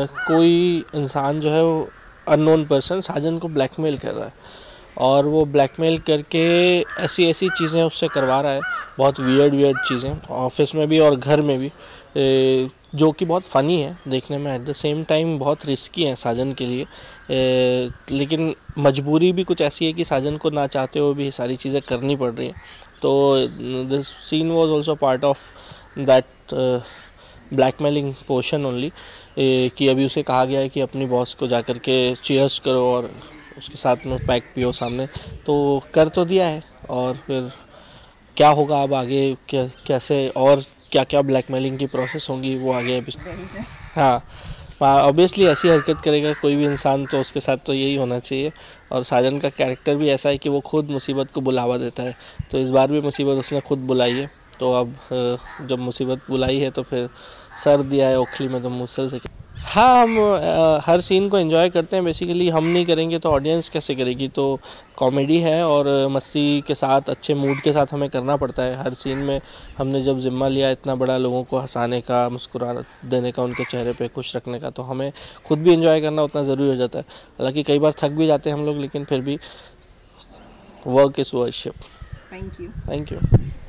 कोई इंसान जो है वो अननोन पर्सन साजन को ब्लैकमेल कर रहा है और वो ब्लैकमेल करके ऐसी ऐसी चीज़ें उससे करवा रहा है, बहुत वियर्ड चीज़ें ऑफिस में भी और घर में भी, जो कि बहुत फ़नी है देखने में, एट द सेम टाइम बहुत रिस्की है साजन के लिए। लेकिन मजबूरी भी कुछ ऐसी है कि साजन को ना चाहते हुए भी सारी चीज़ें करनी पड़ रही हैं। तो this scene was also part of that blackmailing portion only, कि अभी उसे कहा गया है कि अपनी बॉस को जाकर के चीयर्स करो और उसके साथ में पैक पियो सामने, तो कर तो दिया है। और फिर क्या होगा अब आगे, कैसे और क्या क्या ब्लैकमेलिंग की प्रोसेस होंगी वो आगे हाँ, ऑब्वियसली ऐसी हरकत करेगा कोई भी इंसान तो उसके साथ तो यही होना चाहिए। और साजन का कैरेक्टर भी ऐसा है कि वो खुद मुसीबत को बुलावा देता है, तो इस बार भी मुसीबत उसने खुद बुलाई है। तो अब जब मुसीबत बुलाई है तो फिर सर दिया है ओखली में तो मुसल से। हाँ, हम हर सीन को एंजॉय करते हैं बेसिकली, हम नहीं करेंगे तो ऑडियंस कैसे करेगी। तो कॉमेडी है और मस्ती के साथ अच्छे मूड के साथ हमें करना पड़ता है हर सीन में। हमने जब जिम्मा लिया इतना बड़ा लोगों को हंसाने का, मुस्कुरा देने का, उनके चेहरे पे खुश रखने का, तो हमें खुद भी एंजॉय करना उतना ज़रूरी हो जाता है। हालांकि कई बार थक भी जाते हैं हम लोग, लेकिन फिर भी work is worship. Thank you. Thank you.